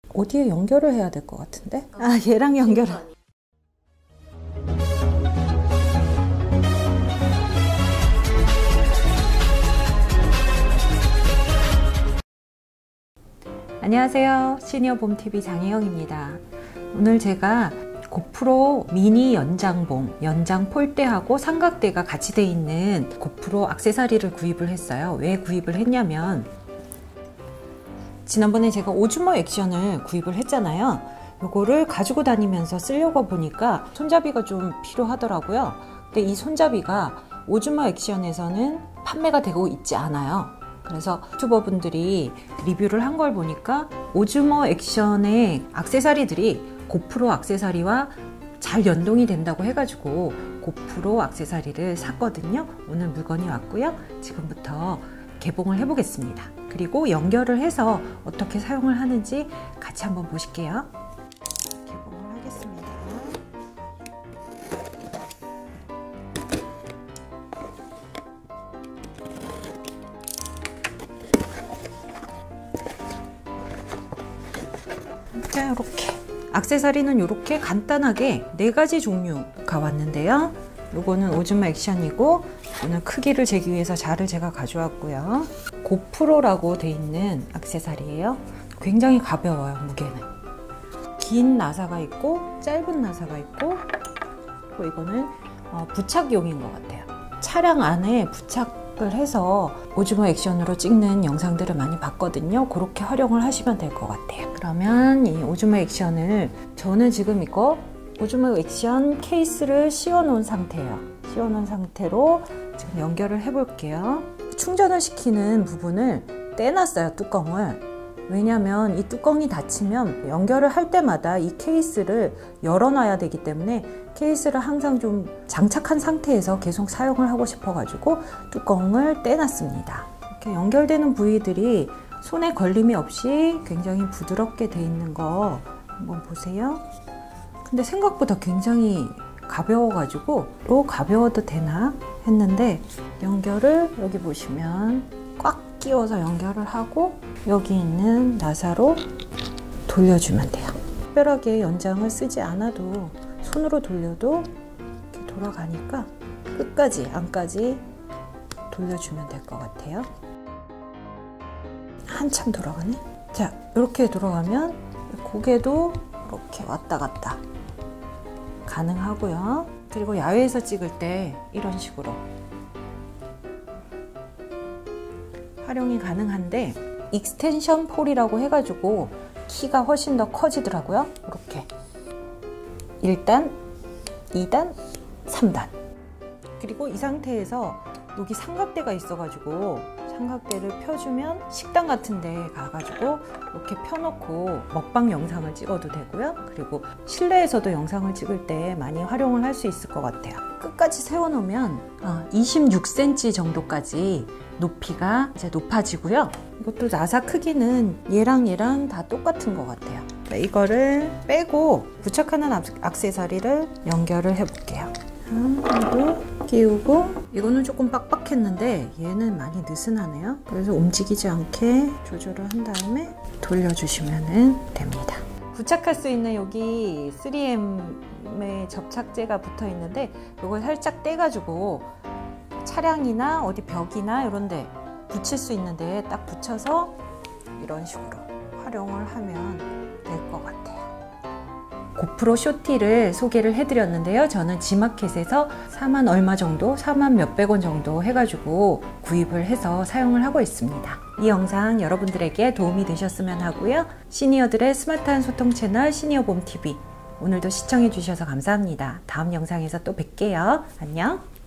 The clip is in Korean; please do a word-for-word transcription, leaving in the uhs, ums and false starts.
어디에 연결을 해야 될 것 같은데? 아, 얘랑 연결을. 안녕하세요. 시니어봄티비 장혜영입니다. 오늘 제가 고프로 미니 연장봉, 연장 폴대하고 삼각대가 같이 돼 있는 고프로 액세서리를 구입을 했어요. 왜 구입을 했냐면 지난번에 제가 오즈모 액션을 구입을 했잖아요. 요거를 가지고 다니면서 쓰려고 보니까 손잡이가 좀 필요하더라고요. 근데 이 손잡이가 오즈모 액션에서는 판매가 되고 있지 않아요. 그래서 유튜버분들이 리뷰를 한 걸 보니까 오즈모 액션의 액세서리들이 고프로 액세서리와 잘 연동이 된다고 해가지고 고프로 액세서리를 샀거든요. 오늘 물건이 왔고요. 지금부터 개봉을 해보겠습니다. 그리고 연결을 해서 어떻게 사용을 하는지 같이 한번 보실게요. 개봉을 하겠습니다. 자, 이렇게 액세서리는 이렇게 간단하게 네 가지 종류가 왔는데요. 요거는 오즈모 액션이고, 오늘 크기를 재기 위해서 자를 제가 가져왔고요. 고프로라고 돼 있는 액세서리예요. 굉장히 가벼워요, 무게는. 긴 나사가 있고 짧은 나사가 있고, 그리고 이거는 어, 부착용인 것 같아요. 차량 안에 부착을 해서 오즈모 액션으로 찍는 영상들을 많이 봤거든요. 그렇게 활용을 하시면 될 것 같아요. 그러면 이 오즈모 액션을, 저는 지금 이거 오즈모 액션 케이스를 씌워 놓은 상태예요. 씌워 놓은 상태로 지금 연결을 해 볼게요. 충전을 시키는 부분을 떼놨어요, 뚜껑을. 왜냐면 이 뚜껑이 닫히면 연결을 할 때마다 이 케이스를 열어놔야 되기 때문에 케이스를 항상 좀 장착한 상태에서 계속 사용을 하고 싶어 가지고 뚜껑을 떼놨습니다. 이렇게 연결되는 부위들이 손에 걸림이 없이 굉장히 부드럽게 돼 있는 거 한번 보세요. 근데 생각보다 굉장히 가벼워가지고 또 가벼워도 되나 했는데, 연결을 여기 보시면 꽉 끼워서 연결을 하고 여기 있는 나사로 돌려주면 돼요. 특별하게 연장을 쓰지 않아도 손으로 돌려도 이렇게 돌아가니까 끝까지 안까지 돌려주면 될 것 같아요. 한참 돌아가네. 자, 이렇게 돌아가면 고개도 이렇게 왔다 갔다 가능하고요. 그리고 야외에서 찍을 때 이런 식으로 활용이 가능한데, 익스텐션 폴이라고 해가지고 키가 훨씬 더 커지더라고요. 이렇게 일 단, 이 단, 삼 단. 그리고 이 상태에서 여기 삼각대가 있어가지고 삼각대를 펴주면 식당 같은 데 가가지고 이렇게 펴놓고 먹방 영상을 찍어도 되고요. 그리고 실내에서도 영상을 찍을 때 많이 활용을 할 수 있을 것 같아요. 끝까지 세워놓으면 이십육 센티미터 정도까지 높이가 이제 높아지고요. 이것도 나사 크기는 얘랑 얘랑 다 똑같은 것 같아요. 이거를 빼고 부착하는 액세서리를 연결을 해볼게요. 그리고 끼우고, 이거는 조금 빡빡했는데 얘는 많이 느슨하네요. 그래서 움직이지 않게 조절을 한 다음에 돌려주시면 됩니다. 부착할 수 있는 여기 쓰리엠의 접착제가 붙어 있는데, 이걸 살짝 떼가지고 차량이나 어디 벽이나 이런 데 붙일 수 있는데 딱 붙여서 이런 식으로 활용을 하면 될 것 같아요. 고프로 쇼티를 소개를 해드렸는데요. 저는 지마켓에서 사만 얼마 정도, 사만 몇백 원 정도 해가지고 구입을 해서 사용을 하고 있습니다. 이 영상 여러분들에게 도움이 되셨으면 하고요. 시니어들의 스마트한 소통 채널 시니어봄티비, 오늘도 시청해 주셔서 감사합니다. 다음 영상에서 또 뵐게요. 안녕.